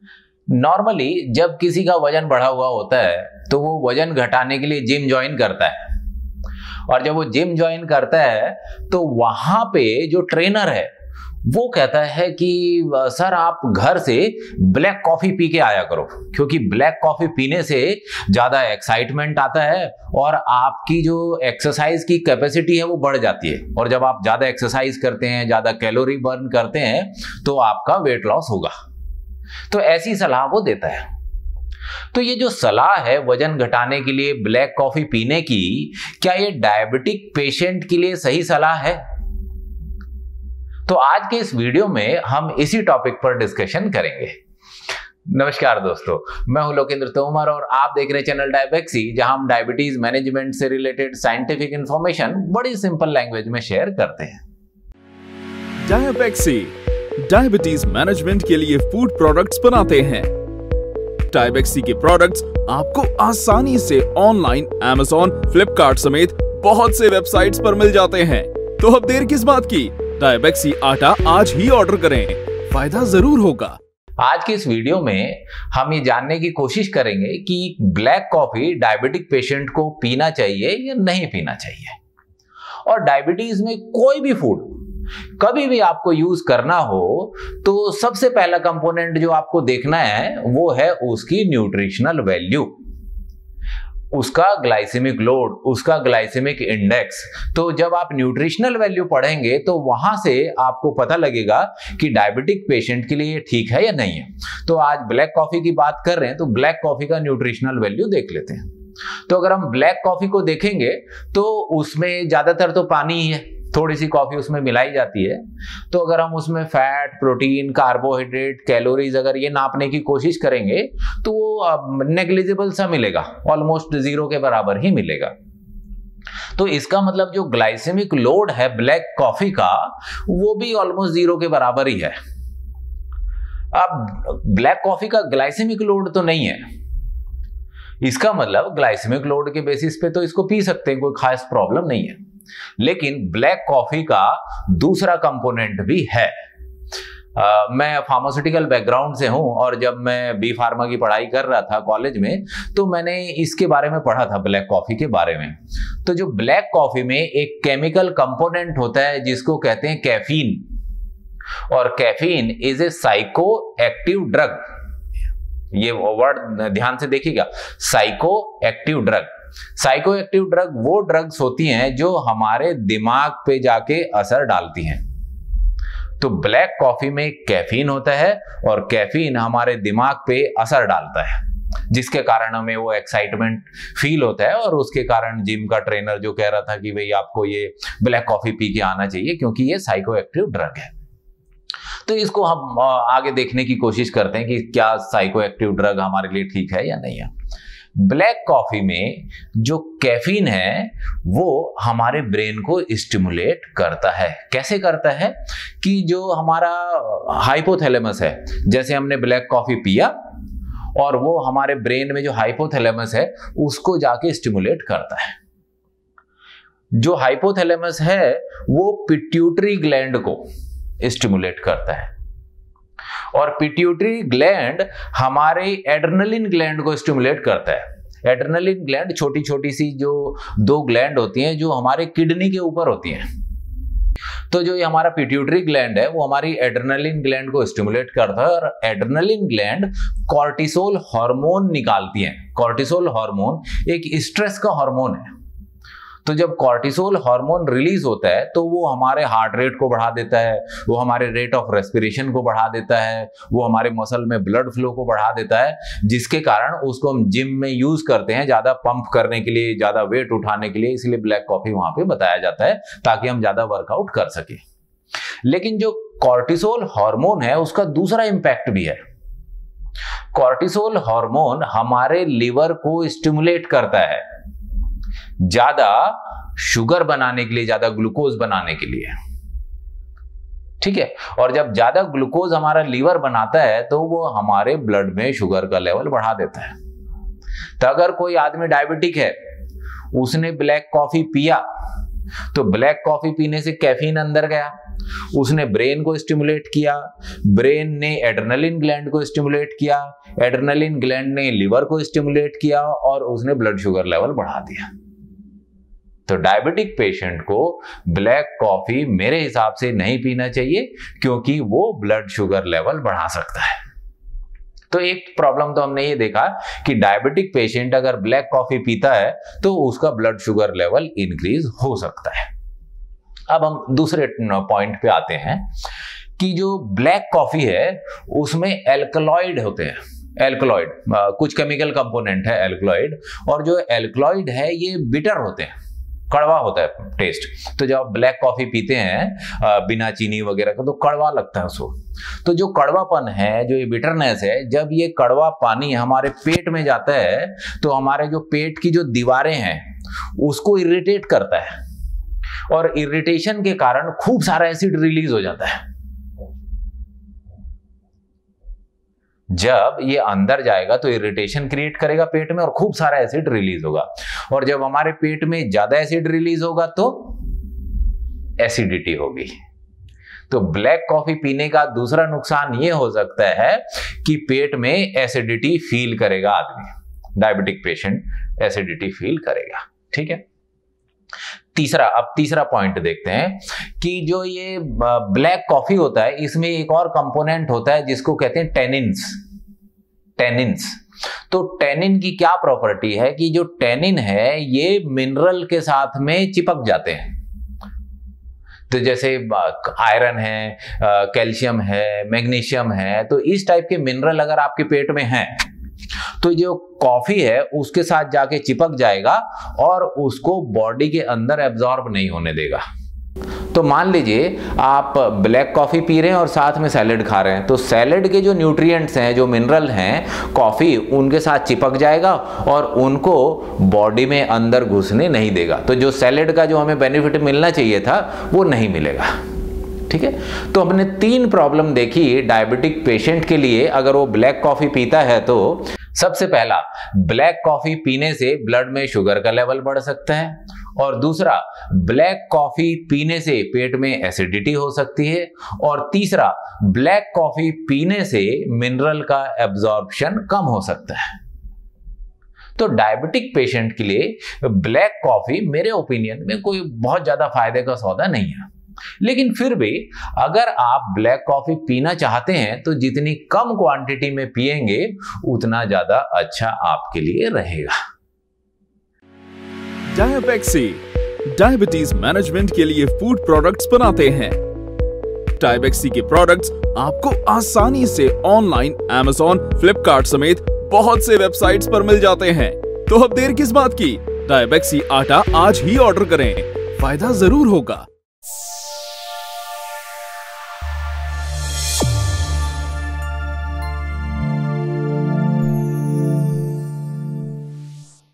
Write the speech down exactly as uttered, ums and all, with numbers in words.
Normally जब किसी का वजन बढ़ा हुआ होता है तो वो वजन घटाने के लिए जिम ज्वाइन करता है, और जब वो जिम ज्वाइन करता है तो वहां पे जो ट्रेनर है वो कहता है कि सर आप घर से ब्लैक कॉफी पी के आया करो, क्योंकि ब्लैक कॉफी पीने से ज्यादा एक्साइटमेंट आता है और आपकी जो एक्सरसाइज की कैपेसिटी है वो बढ़ जाती है, और जब आप ज्यादा एक्सरसाइज करते हैं, ज्यादा कैलोरी बर्न करते हैं तो आपका वेट लॉस होगा। तो ऐसी सलाह वो देता है। तो ये जो सलाह है वजन घटाने के लिए ब्लैक कॉफी पीने की, क्या ये डायबिटिक पेशेंट के लिए सही सलाह है? तो आज के इस वीडियो में हम इसी टॉपिक पर डिस्कशन करेंगे। नमस्कार दोस्तों, मैं हूं लोकेंद्र तोमर और आप देख रहे हैं चैनल डायबेक्सी, जहां हम डायबिटीज मैनेजमेंट से रिलेटेड साइंटिफिक इंफॉर्मेशन बड़ी सिंपल लैंग्वेज में शेयर करते हैं। डायबेक्सी डायबिटीज मैनेजमेंट के लिए फूड प्रोडक्ट्स बनाते हैं। डायबेक्सी के प्रोडक्ट्स आपको आसानी से ऑनलाइन अमेज़न, फ्लिपकार्ट समेत बहुत से वेबसाइट्स पर मिल जाते हैं। तो अब देर किस बात की, डायबेक्सी आटा आज ही ऑर्डर करें, फायदा जरूर होगा। आज के इस वीडियो में हम ये जानने की कोशिश करेंगे कि ब्लैक कॉफी डायबिटिक पेशेंट को पीना चाहिए या नहीं पीना चाहिए, और डायबिटीज में कोई भी फूड कभी भी आपको यूज करना हो तो सबसे पहला कंपोनेंट जो आपको देखना है वो है उसकी न्यूट्रिशनल वैल्यू, उसका ग्लाइसेमिक लोड, उसका ग्लाइसेमिक इंडेक्स। तो जब आप न्यूट्रिशनल वैल्यू पढ़ेंगे तो वहां से आपको पता लगेगा कि डायबिटिक पेशेंट के लिए ये ठीक है या नहीं है। तो आज ब्लैक कॉफी की बात कर रहे हैं तो ब्लैक कॉफी का न्यूट्रिशनल वैल्यू देख लेते हैं। तो अगर हम ब्लैक कॉफी को देखेंगे तो उसमें ज्यादातर तो पानी ही है, थोड़ी सी कॉफी उसमें मिलाई जाती है। तो अगर हम उसमें फैट, प्रोटीन, कार्बोहाइड्रेट, कैलोरीज अगर ये नापने की कोशिश करेंगे तो वो नेग्लिजिबल सा मिलेगा, ऑलमोस्ट जीरो के बराबर ही मिलेगा। तो इसका मतलब जो ग्लाइसेमिक लोड है ब्लैक कॉफी का वो भी ऑलमोस्ट जीरो के बराबर ही है। अब ब्लैक कॉफी का ग्लाइसेमिक लोड तो नहीं है, इसका मतलब ग्लाइसेमिक लोड के बेसिस पे तो इसको पी सकते हैं, कोई खास प्रॉब्लम नहीं है। लेकिन ब्लैक कॉफी का दूसरा कंपोनेंट भी है। आ, मैं फार्मास्यूटिकल बैकग्राउंड से हूं और जब मैं बी फार्मा की पढ़ाई कर रहा था कॉलेज में तो मैंने इसके बारे में पढ़ा था, ब्लैक कॉफी के बारे में। तो जो ब्लैक कॉफी में एक केमिकल कंपोनेंट होता है जिसको कहते हैं कैफीन, और caffeine is a psychoactive drug. ये वर्ड ध्यान से देखिएगा, psychoactive drug. Psychoactive drug वो ड्रग्स होती हैं जो हमारे दिमाग पे जाके असर डालती हैं। तो ब्लैक कॉफी में कैफीन होता है और कैफीन हमारे दिमाग पे असर डालता है, जिसके कारण हमें वो एक्साइटमेंट फील होता है, और उसके कारण जिम का ट्रेनर जो कह रहा था कि भाई आपको ये ब्लैक कॉफी पी के आना चाहिए क्योंकि ये साइको एक्टिव ड्रग है। तो इसको हम आगे देखने की कोशिश करते हैं कि क्या साइको एक्टिव ड्रग हमारे लिए ठीक है या नहीं है। ब्लैक कॉफी में जो कैफीन है वो हमारे ब्रेन को स्टिमुलेट करता है। कैसे करता है कि जो हमारा हाइपोथैलेमस है, जैसे हमने ब्लैक कॉफी पिया और वो हमारे ब्रेन में जो हाइपोथैलेमस है उसको जाके स्टिमुलेट करता है। जो हाइपोथैलेमस है वो पिट्यूटरी ग्लैंड को स्टिमुलेट करता है, और पिट्यूटरी ग्लैंड हमारे एड्रेनलिन ग्लैंड को स्टिमुलेट करता है। एड्रेनलिन ग्लैंड छोटी छोटी सी जो दो ग्लैंड होती हैं जो हमारे किडनी के ऊपर होती हैं। तो जो ये हमारा पिट्यूटरी ग्लैंड है वो हमारी एड्रेनलिन ग्लैंड को स्टिमुलेट करता है, और एड्रेनलिन ग्लैंड कॉर्टिसोल हार्मोन निकालती है। कॉर्टिसोल हार्मोन एक स्ट्रेस का हार्मोन है। तो जब कॉर्टिसोल हार्मोन रिलीज होता है तो वो हमारे हार्ट रेट को बढ़ा देता है, वो हमारे रेट ऑफ रेस्पिरेशन को बढ़ा देता है, वो हमारे मसल में ब्लड फ्लो को बढ़ा देता है, जिसके कारण उसको हम जिम में यूज करते हैं ज्यादा पंप करने के लिए, ज्यादा वेट उठाने के लिए। इसलिए ब्लैक कॉफी वहां पे बताया जाता है ताकि हम ज्यादा वर्कआउट कर सके। लेकिन जो कॉर्टिसोल हार्मोन है उसका दूसरा इंपैक्ट भी है। कॉर्टिसोल हार्मोन हमारे लिवर को स्टिमुलेट करता है ज्यादा शुगर बनाने के लिए, ज्यादा ग्लूकोज बनाने के लिए, ठीक है। और जब ज्यादा ग्लूकोज हमारा लीवर बनाता है तो वो हमारे ब्लड में शुगर का लेवल बढ़ा देता है। तो अगर कोई आदमी डायबिटिक है, उसने ब्लैक कॉफी पिया, तो ब्लैक कॉफी पीने से कैफीन अंदर गया, उसने ब्रेन को स्टिमुलेट किया, ब्रेन ने एड्रेनलिन ग्लैंड को स्टिमुलेट किया, एड्रेनलिन ग्लैंड ने लिवर को स्टिमुलेट किया और उसने ब्लड शुगर लेवल बढ़ा दिया। तो डायबिटिक पेशेंट को ब्लैक कॉफी मेरे हिसाब से नहीं पीना चाहिए, क्योंकि वो ब्लड शुगर लेवल बढ़ा सकता है। तो एक प्रॉब्लम तो हमने ये देखा कि डायबिटिक पेशेंट अगर ब्लैक कॉफी पीता है तो उसका ब्लड शुगर लेवल इंक्रीज हो सकता है। अब हम दूसरे पॉइंट पे आते हैं कि जो ब्लैक कॉफी है उसमें एल्कलॉइड होते हैं। एल्कलॉइड कुछ केमिकल कंपोनेंट है एल्कलॉइड, और जो एल्कलॉइड है ये बिटर होते हैं, कड़वा होता है टेस्ट। तो जब आप ब्लैक कॉफी पीते हैं बिना चीनी वगैरह का तो कड़वा लगता है उसको। तो जो कड़वापन है, जो ये बिटरनेस है, जब ये कड़वा पानी हमारे पेट में जाता है तो हमारे जो पेट की जो दीवारें हैं उसको इरिटेट करता है, और इरिटेशन के कारण खूब सारा एसिड रिलीज हो जाता है। जब ये अंदर जाएगा तो इरिटेशन क्रिएट करेगा पेट में और खूब सारा एसिड रिलीज होगा, और जब हमारे पेट में ज्यादा एसिड रिलीज होगा तो एसिडिटी होगी। तो ब्लैक कॉफी पीने का दूसरा नुकसान ये हो सकता है कि पेट में एसिडिटी फील करेगा आदमी, डायबिटिक पेशेंट एसिडिटी फील करेगा। ठीक है। तीसरा, अब तीसरा पॉइंट देखते हैं कि जो ये ब्लैक कॉफी होता है इसमें एक और कंपोनेंट होता है जिसको कहते हैं टेनिन्स। टेनिन्स तो टेनिन की क्या प्रॉपर्टी है कि जो टेनिन है ये मिनरल के साथ में चिपक जाते हैं। तो जैसे आयरन है, कैल्शियम है, मैग्नीशियम है, तो इस टाइप के मिनरल अगर आपके पेट में हैं तो जो कॉफी है उसके साथ जाके चिपक जाएगा और उसको बॉडी के अंदर एब्जॉर्ब नहीं होने देगा। तो मान लीजिए आप ब्लैक कॉफी पी रहे हैं और साथ में सैलेड खा रहे हैं, तो सैलेड के जो न्यूट्रिएंट्स हैं, जो मिनरल हैं, कॉफी उनके साथ चिपक जाएगा और उनको बॉडी में अंदर घुसने नहीं देगा। तो जो सैलेड का जो हमें बेनिफिट मिलना चाहिए था वो नहीं मिलेगा। ठीक है। तो हमने तीन प्रॉब्लम देखी डायबिटिक पेशेंट के लिए अगर वो ब्लैक कॉफी पीता है तो। सबसे पहला, ब्लैक कॉफी पीने से ब्लड में शुगर का लेवल बढ़ सकता है, और दूसरा, ब्लैक कॉफी पीने से पेट में एसिडिटी हो सकती है, और तीसरा, ब्लैक कॉफी पीने से मिनरल का एब्जॉर्प्शन कम हो सकता है। तो डायबिटिक पेशेंट के लिए ब्लैक कॉफी मेरे ओपिनियन में कोई बहुत ज्यादा फायदे का सौदा नहीं है, लेकिन फिर भी अगर आप ब्लैक कॉफी पीना चाहते हैं तो जितनी कम क्वांटिटी में पिएंगे उतना ज्यादा अच्छा आपके लिए रहेगा। टाइबेक्सी डायबिटीज मैनेजमेंट के लिए फूड प्रोडक्ट्स बनाते हैं। टाइबेक्सी के प्रोडक्ट्स आपको आसानी से ऑनलाइन अमेज़न, फ्लिपकार्ट समेत बहुत से वेबसाइट्स पर मिल जाते हैं। तो अब देर किस बात की, टाइबेक्सी आटा आज ही ऑर्डर करें, फायदा जरूर होगा।